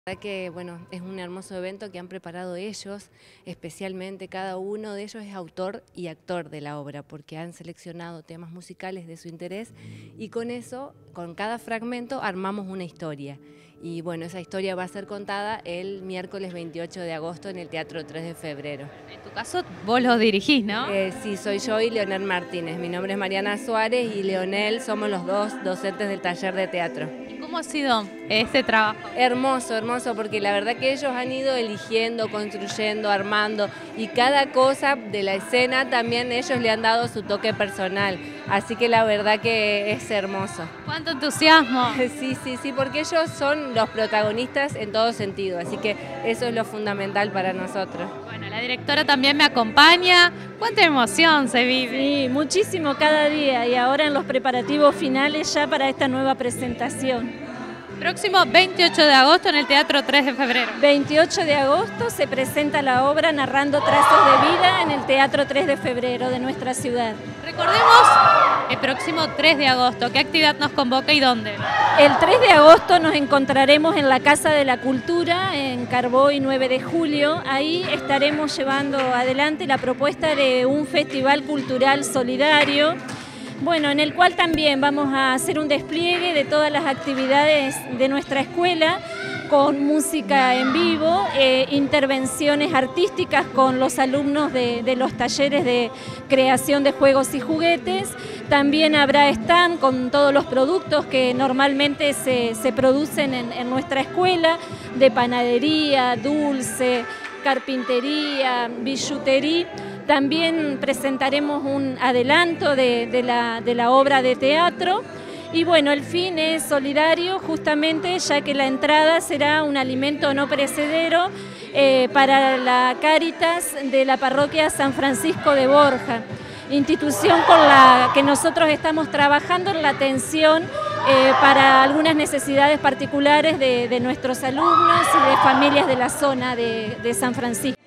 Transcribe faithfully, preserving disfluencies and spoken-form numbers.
La verdad que bueno, es un hermoso evento que han preparado ellos, especialmente cada uno de ellos es autor y actor de la obra, porque han seleccionado temas musicales de su interés y con eso, con cada fragmento, armamos una historia. Y bueno, esa historia va a ser contada el miércoles veintiocho de agosto en el Teatro tres de febrero. En tu caso, vos lo dirigís, ¿no? Eh, sí, soy yo y Leonel Martínez. Mi nombre es Mariana Suárez y Leonel somos los dos docentes del taller de teatro. ¿Cómo ha sido este trabajo? Hermoso, hermoso, porque la verdad que ellos han ido eligiendo, construyendo, armando y cada cosa de la escena también ellos le han dado su toque personal, así que la verdad que es hermoso. ¡Cuánto entusiasmo! Sí, sí, sí, porque ellos son los protagonistas en todo sentido, así que eso es lo fundamental para nosotros. Bueno, la directora también me acompaña. ¡Cuánta emoción se vive! Sí, muchísimo cada día y ahora en los preparativos finales ya para esta nueva presentación. Próximo veintiocho de agosto en el Teatro tres de febrero. veintiocho de agosto se presenta la obra Narrando Trazos de Vida en el Teatro tres de febrero de nuestra ciudad. Recordemos el próximo tres de agosto. ¿Qué actividad nos convoca y dónde? El tres de agosto nos encontraremos en la Casa de la Cultura, en Carboy nueve de julio. Ahí estaremos llevando adelante la propuesta de un festival cultural solidario, bueno, en el cual también vamos a hacer un despliegue de todas las actividades de nuestra escuela, con música en vivo, eh, intervenciones artísticas con los alumnos de, de los talleres de creación de juegos y juguetes. También habrá stand con todos los productos que normalmente se, se producen en, en nuestra escuela, de panadería, dulce, carpintería, billutería. También presentaremos un adelanto de, de, la, de la obra de teatro y bueno, el fin es solidario justamente ya que la entrada será un alimento no perecedero eh, para la Cáritas de la parroquia San Francisco de Borja, institución con la que nosotros estamos trabajando en la atención eh, para algunas necesidades particulares de, de nuestros alumnos y de familias de la zona de, de San Francisco.